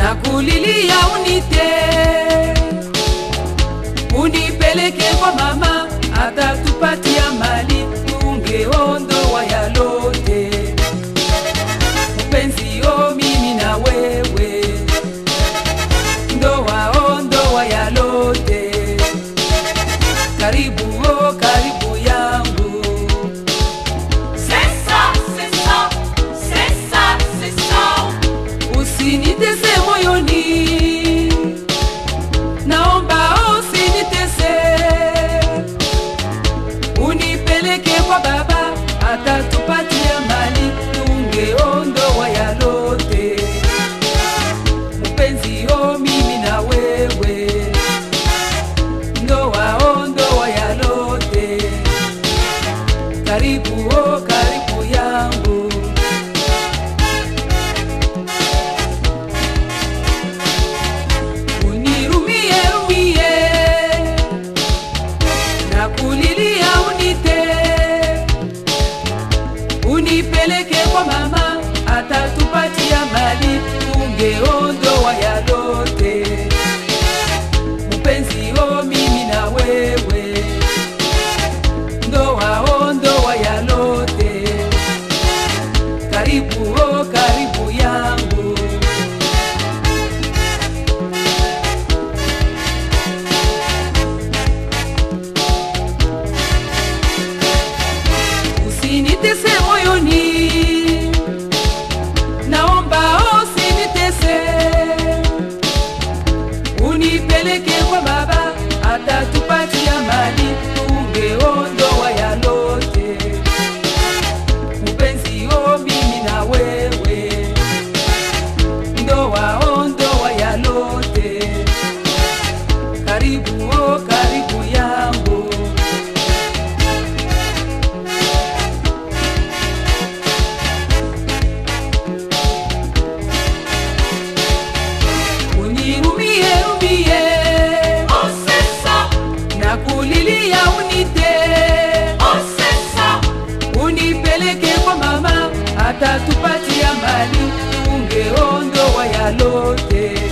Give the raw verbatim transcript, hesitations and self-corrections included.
nakulilia unite, unipeleke kwa mama atatupatia mali, tungeondoa yalote. Mpenzi o mimi na wewe, ndoa ondoa yalote. Karibu o karibu yangu. C'est ça, c'est ça, c'est ça, c'est ça. Usinitese moyoni, naomba usinitese. Unipeleke kwa baba atatupatia mali, tungeondoa yalote. Mpenzi o mimi na wewe, ndoa ondoa yalote. Karibu o karibu yangu. Unirumie rumie, nakulilia unite, unipeleke kwa mama atatupatia mali, tungeondoa yalote. Mpenzi o mimi na wewe, ndoa ondoa yalote. Karibu o karibu yangu. Usinitese moyoni, naomba usinitese. Unipeleke kwa baba atatupatia mali, tungeondoa yalote. Mpenzi o mimi na wewe, ndoa ondoa yalote. Karibu o karibu yangu. Unirumie rumie, Oh c'est ça, nakulilia unite, oh c'est ça. unipeleke kwa mama atatupatia mali, tungeondoa yalote.